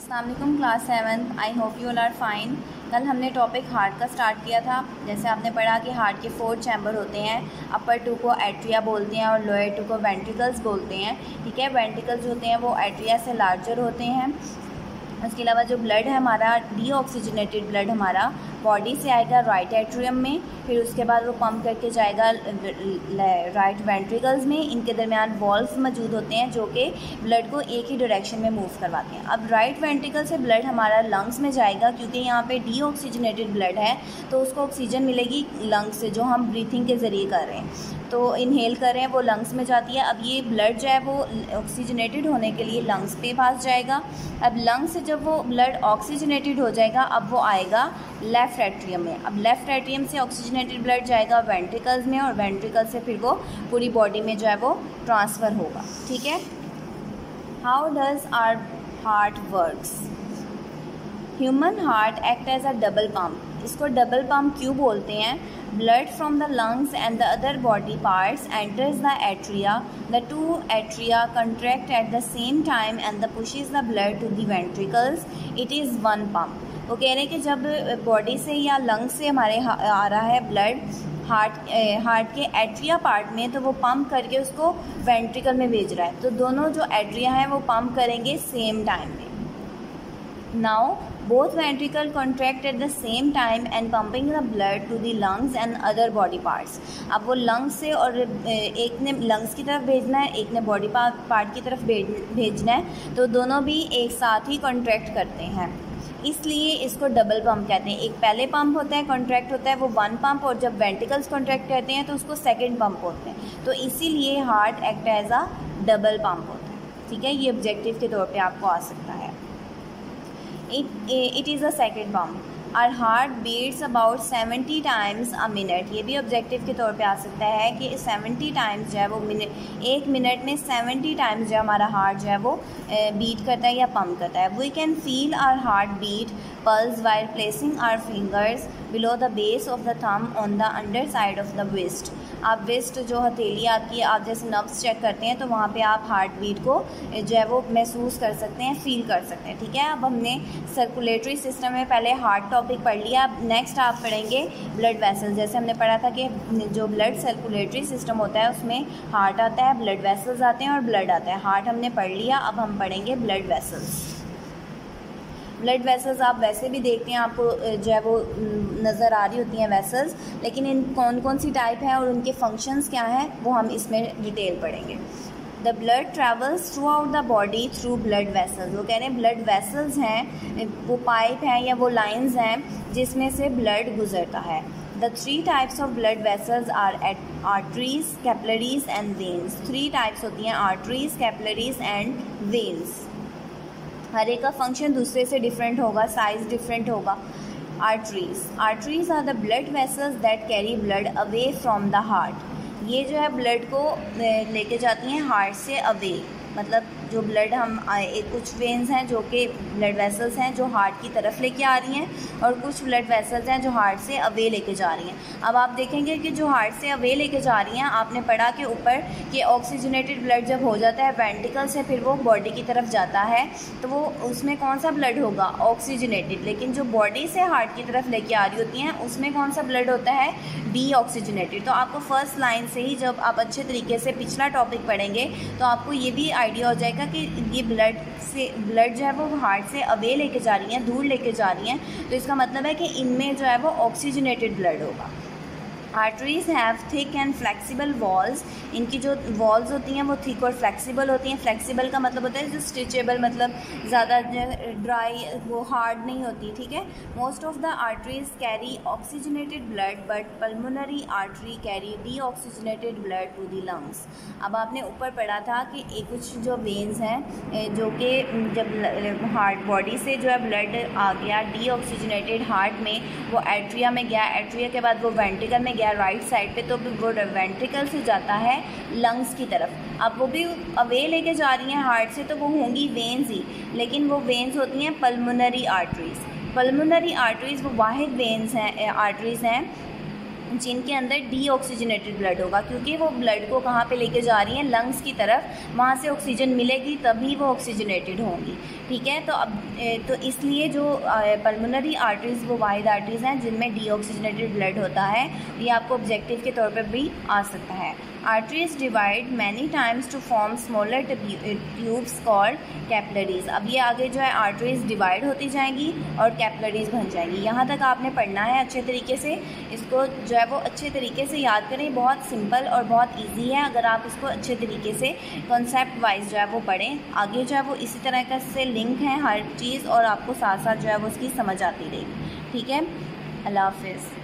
अस्सलाम वालेकुम class 7th। I hope you all are fine. कल हमने टॉपिक हार्ट का स्टार्ट किया था। जैसे आपने पढ़ा कि हार्ट के 4 चैम्बर होते हैं। अपर 2 को एट्रिया बोलते हैं और लोअर 2 को वेंट्रिकल्स बोलते हैं। ठीक है, वेंट्रिकल्स होते हैं वो एट्रिया से लार्जर होते हैं। उसके अलावा जो ब्लड है हमारा, डीऑक्सीजनेटेड ब्लड हमारा बॉडी से आएगा राइट एट्रियम में, फिर उसके बाद वो पंप करके जाएगा राइट वेंट्रिकल्स में। इनके दरमियान वॉल्व्स मौजूद होते हैं जो कि ब्लड को एक ही डायरेक्शन में मूव करवाते हैं। अब राइट वेंट्रिकल से ब्लड हमारा लंग्स में जाएगा, क्योंकि यहाँ पे डीऑक्सीजनेटेड ब्लड है तो उसको ऑक्सीजन मिलेगी लंग्स से, जो हम ब्रीथिंग के ज़रिए कर रहे हैं, तो इनहेल कर रहे हैं, वो लंग्स में जाती है। अब ये ब्लड जो है वो ऑक्सीजनेटेड होने के लिए लंग्स पे पास जाएगा। अब लंग्स से जब वो ब्लड ऑक्सीजनेटेड हो जाएगा, अब वो आएगा लेफ़्ट एट्रियम में। अब लेफ़्ट एट्रियम से ऑक्सीजनेटेड ब्लड जाएगा वेंट्रिकल्स में, और वेंट्रिकल से फिर वो पूरी बॉडी में जो है वो ट्रांसफ़र होगा। ठीक है, how does our heart works? Human heart act as a double pump. इसको डबल पम्प क्यों बोलते हैं? Blood from the lungs and the other body parts enters the atria. The two atria contract at the same time and the pushes the blood to the ventricles. It is one pump. वो कह रहे हैं कि जब body से या lung से हमारे आ रहा है ब्लड हार्ट के एट्रिया पार्ट में, तो वो पंप करके उसको वेंट्रिकल में भेज रहा है। तो दोनों जो एट्रिया हैं वो पंप करेंगे सेम टाइम में। Now both ventricle contract at the same time and pumping the blood to the lungs and other body parts. अब वो लंग्स से, और एक ने लंग्स की तरफ भेजना है, एक ने बॉडी पार्ट की तरफ भेजना है, तो दोनों भी एक साथ ही कॉन्ट्रैक्ट करते हैं, इसलिए इसको डबल पंप कहते हैं। एक पहले पंप होता है, कॉन्ट्रैक्ट होता है वो वन पंप, और जब वेंट्रिकल्स कॉन्ट्रैक्ट करते हैं तो उसको सेकेंड पंप होते हैं। तो इसीलिए heart act as a double pump होता है। ठीक है, ये ऑब्जेक्टिव के तौर पर आपको आ सकता है। It is a second pump. Our heart beats about 70 times a minute. ये भी ऑब्जेक्टिव के तौर पे आ सकता है कि 70 टाइम्स जो है वो एक मिनट में 70 टाइम्स जो हमारा हार्ट जो है वो बीट करता है या पंप करता है। We can feel our heart beat pulse while placing our fingers below the base of the thumb on the underside of the wrist. आप wrist जो हथेली आपकी, आप जैसे नर्व्स चेक करते हैं तो वहाँ पे आप हार्ट बीट को जो है वो महसूस कर सकते हैं, फील कर सकते हैं। ठीक है, अब हमने सर्कुलेटरी सिस्टम में पहले हार्ट टॉपिक पढ़ लिया। अब नेक्स्ट आप पढ़ेंगे ब्लड वेसल्स। जैसे हमने पढ़ा था कि जो ब्लड सर्कुलेटरी सिस्टम होता है उसमें हार्ट आता है, ब्लड वेसल्स आते हैं और ब्लड आता है। हार्ट हमने पढ़ लिया, अब हम पढ़ेंगे ब्लड वेसल्स। ब्लड वेसल्स आप वैसे भी देखते हैं, आपको जो है वो नज़र आ रही होती हैं वेसल्स, लेकिन इन कौन कौन सी टाइप हैं और उनके फंक्शंस क्या हैं वो हम इसमें डिटेल पढ़ेंगे। The blood travels throughout the body through blood vessels. वो कह रहे हैं ब्लड वेसल्स हैं, वो पाइप हैं या वो लाइंस हैं जिसमें से ब्लड गुजरता है। The 3 types of blood vessels are arteries, capillaries and veins. 3 types होती हैं, आर्टरीज, कैपिलरीज एंड वेन्स। हर एक का फंक्शन दूसरे से डिफरेंट होगा, साइज डिफरेंट होगा। Arteries are the blood vessels that carry blood away from the heart. ये जो है ब्लड को लेके जाती हैं हार्ट से अवे, मतलब जो ब्लड हम कुछ वेन्स हैं जो कि ब्लड वेसल्स हैं जो हार्ट की तरफ लेके आ रही हैं, और कुछ ब्लड वेसल्स हैं जो हार्ट से अवे लेके जा रही हैं। अब आप देखेंगे कि जो हार्ट से अवे लेके जा रही हैं, आपने पढ़ा कि ऊपर कि ऑक्सीजनेटेड ब्लड जब हो जाता है वेंट्रिकल से, फिर वो बॉडी की तरफ जाता है, तो वो उसमें कौन सा ब्लड होगा? ऑक्सीजनेटेड। लेकिन जो बॉडी से हार्ट की तरफ लेके आ रही होती हैं उसमें कौन सा ब्लड होता है? डीऑक्सीजनेटेड। तो आपको फर्स्ट लाइन से ही जब आप अच्छे तरीके से पिछला टॉपिक पढ़ेंगे तो आपको ये भी आइडिया हो जाएगा कि ये ब्लड जो है वो हार्ट से अवे लेके जा रही हैं, दूर लेके जा रही हैं, तो इसका मतलब है कि इनमें जो है वो ऑक्सीजनेटेड ब्लड होगा। Arteries have thick and flexible walls. इनकी जो वॉल्स होती हैं वो थिक और फ्लेक्सिबल होती हैं। फ्लेक्सिबल का मतलब होता है जो स्ट्रेचेबल, मतलब ज़्यादा ड्राई, वो हार्ड नहीं होती। ठीक है, most of the arteries carry oxygenated blood but pulmonary artery carry deoxygenated blood to the lungs. अब आपने ऊपर पढ़ा था कि कुछ जो वेन्स हैं जो कि जब हार्ट बॉडी से जो है ब्लड आ गया डीऑक्सीजनेटेड हार्ट में, वो एट्रिया में गया, एट्रिया के बाद वो वेंट्रिकल में राइट साइड पे, तो वो वेंट्रिकल से जाता है लंग्स की तरफ। अब वो भी अवे लेके जा रही हैं हार्ट से, तो वो होंगी वेन्स ही, लेकिन वो वेन्स होती हैं पल्मोनरी आर्टरीज। पल्मोनरी आर्टरीज वो वाहिद वेन्स हैं, आर्टरीज हैं जिनके अंदर डीऑक्सीजनेटेड ब्लड होगा, क्योंकि वो ब्लड को कहाँ पे लेके जा रही हैं, लंग्स की तरफ, वहाँ से ऑक्सीजन मिलेगी तभी वो ऑक्सीजनेटेड होंगी। ठीक है, तो अब तो इसलिए जो पल्मोनरी आर्टरीज़ वो वाहिद आर्टरीज़ हैं जिनमें डीऑक्सीजनेटेड ब्लड होता है। ये आपको ऑब्जेक्टिव के तौर पर भी आ सकता है। Arteries divide many times to form smaller tubes called capillaries. अब ये आगे जो है आर्टरीज डिवाइड होती जाएंगी और कैपिलरीज बन जाएंगी। यहाँ तक आपने पढ़ना है अच्छे तरीके से, इसको जो है वो अच्छे तरीके से याद करें। बहुत सिंपल और बहुत इजी है, अगर आप इसको अच्छे तरीके से कॉन्सेप्ट वाइज जो है वो पढ़ें, आगे जो है वो इसी तरह का से लिंक है हर चीज़ और आपको साथ साथ जो है वो उसकी समझ आती रहेगी। ठीक है, अल्लाह हाफिज़।